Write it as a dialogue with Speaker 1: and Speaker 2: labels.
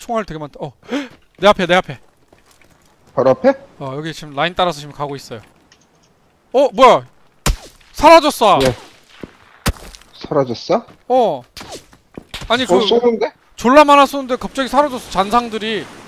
Speaker 1: 총알 되게 많다. 내 앞에, 내 앞에.
Speaker 2: 바로 앞에?
Speaker 1: 여기 지금 라인 따라서 지금 가고 있어요. 뭐야? 사라졌어.
Speaker 2: 왜? 사라졌어?
Speaker 1: 아니
Speaker 2: 쏘는데?
Speaker 1: 졸라 많아 쏘는데 갑자기 사라졌어. 잔상들이.